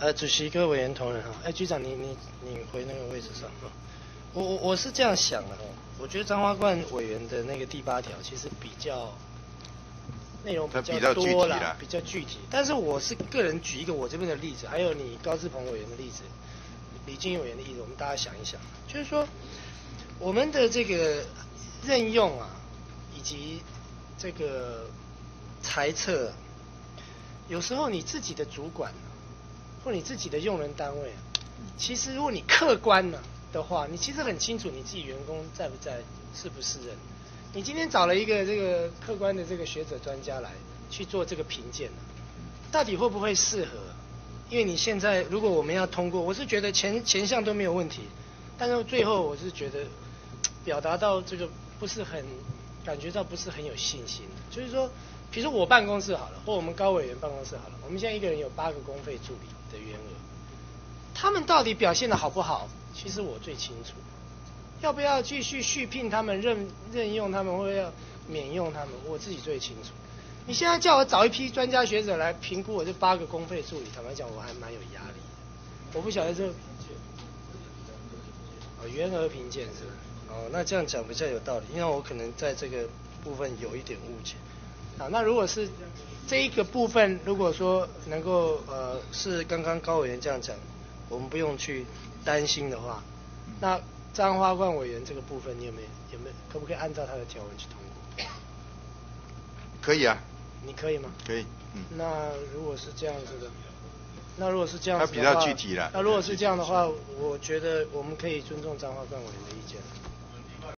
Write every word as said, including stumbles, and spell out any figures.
呃，主席、各位委员同仁哈，哎，局长你你你回那个位置上哈。我我我是这样想的哈，我觉得彰化冠委员的那个第八条其实比较内容比较多啦，比较具体。但是我是个人举一个我这边的例子，还有你高志鹏委员的例子，李金委员的例子，我们大家想一想，就是说我们的这个任用啊，以及这个裁撤，有时候你自己的主管啊，或你自己的用人单位啊，其实如果你客观呢、啊、的话，你其实很清楚你自己员工在不在，适不适任。你今天找了一个这个客观的这个学者专家来去做这个评鉴、啊、到底会不会适合？因为你现在如果我们要通过，我是觉得前前项都没有问题，但是最后我是觉得表达到这个不是很感觉到不是很有信心。就是说，比如说我办公室好了，或我们高委员办公室好了，我们现在一个人有八个公费助理的员额，他们到底表现的好不好？其实我最清楚。要不要继续续聘他们、任任用他们，或者要免用他们，我自己最清楚。你现在叫我找一批专家学者来评估我这八个公费助理，坦白讲，我还蛮有压力的。我不晓得这哦，员额评鉴是吧？哦，那这样讲比较有道理，因为我可能在这个部分有一点误解。啊，那如果是这一个部分，如果说能够呃是刚刚高委员这样讲，我们不用去担心的话，那彰化冠委员这个部分，你有没有有没有可不可以按照他的条文去通过？ 可以啊。 你可以吗？ 可以。嗯。 那如果是这样子的，那如果是这样子的话， 他比较具体了。 那如果是这样的话，我觉得我们可以尊重彰化冠委员的意见。